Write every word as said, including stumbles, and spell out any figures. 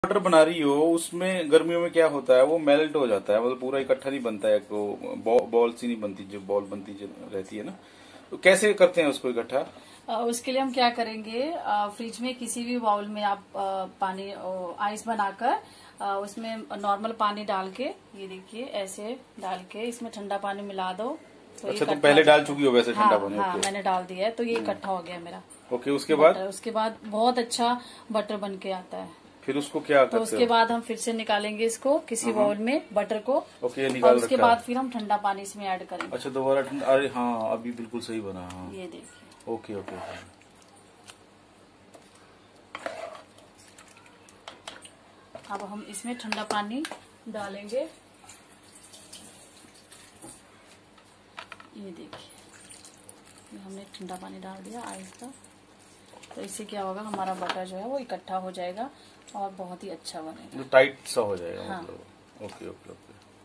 Butter बना रही हो उसमें गर्मियों में क्या होता है, वो मेल्ट हो जाता है, मतलब पूरा इकट्ठा नहीं बनता है, को बॉ, बॉल सी नहीं बनती, जो बॉल बनती जो रहती है ना, तो कैसे करते हैं उसको इकट्ठा? अ, उसके लिए हम क्या करेंगे, अ, फ्रिज में किसी भी बाउल में आप अ, पानी अ, आइस बनाकर अ, उसमें नॉर्मल पानी डाल के, ये देखिए ऐसे डाल के इसमें ठंडा पानी मिला दो तो ये अच्छा, तो इकट्ठा पहले हो डाल जाता है। चुकी हो वैसे ठंडा हाँ पानी? हाँ, ओके। मैंने डाल दिया है तो ये इकट्ठा हो गया मेरा ओके, उसके बाद? बटर। उसके बाद बहुत अच्छा बटर बन के आता है। फिर उसको क्या तो करते उसके हो? बाद हम फिर से निकालेंगे इसको किसी बाउल में बटर को, ओके, ये और निकाल उसके रखा बाद है। फिर हम ठंडा पानी इसमें ऐड करेंगे। अच्छा, दोबारा ठंडा, अरे हाँ, अभी बिल्कुल सही बना। हाँ, ये देखिए, ओके ओके ओके। अब हम इसमें ठंडा पानी डालेंगे। ये देखिए, ये हमने ठंडा पानी डाल दिया आइस का। तो इससे क्या होगा, हमारा बटर जो है वो इकट्ठा हो जाएगा और बहुत ही अच्छा बनेगा। जो टाइट सा हो जाएगा, हाँ। मतलब। Okay okay okay.